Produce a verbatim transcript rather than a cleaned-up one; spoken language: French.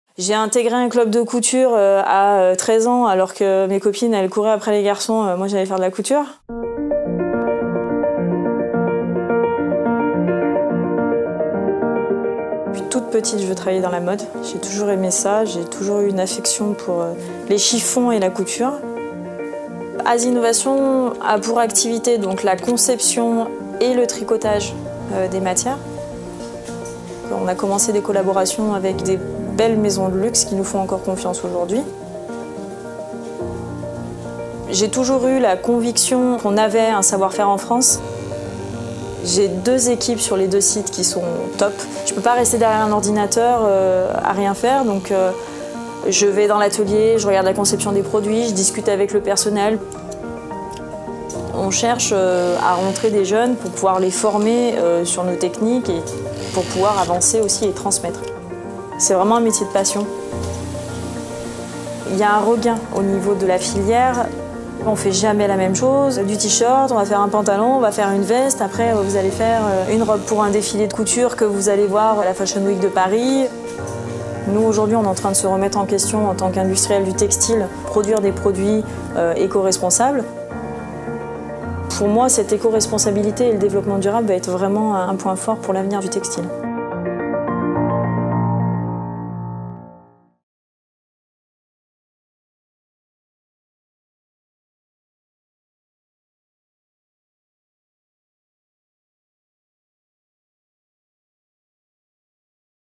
J'ai intégré un club de couture à treize ans alors que mes copines elles couraient après les garçons, moi j'allais faire de la couture. Depuis toute petite je veux travailler dans la mode, j'ai toujours aimé ça, j'ai toujours eu une affection pour les chiffons et la couture. As Innovation a pour activité donc la conception et le tricotage des matières. On a commencé des collaborations avec des belles maisons de luxe qui nous font encore confiance aujourd'hui. J'ai toujours eu la conviction qu'on avait un savoir-faire en France. J'ai deux équipes sur les deux sites qui sont top. Je ne peux pas rester derrière un ordinateur euh, à rien faire, donc euh, je vais dans l'atelier, je regarde la conception des produits, je discute avec le personnel. On cherche euh, à rentrer des jeunes pour pouvoir les former euh, sur nos techniques et pour pouvoir avancer aussi et transmettre. C'est vraiment un métier de passion. Il y a un regain au niveau de la filière. On ne fait jamais la même chose. Du t-shirt, on va faire un pantalon, on va faire une veste. Après, vous allez faire une robe pour un défilé de couture que vous allez voir à la Fashion Week de Paris. Nous, aujourd'hui, on est en train de se remettre en question en tant qu'industriel du textile, produire des produits euh, éco-responsables. Pour moi, cette éco-responsabilité et le développement durable va être vraiment un point fort pour l'avenir du textile.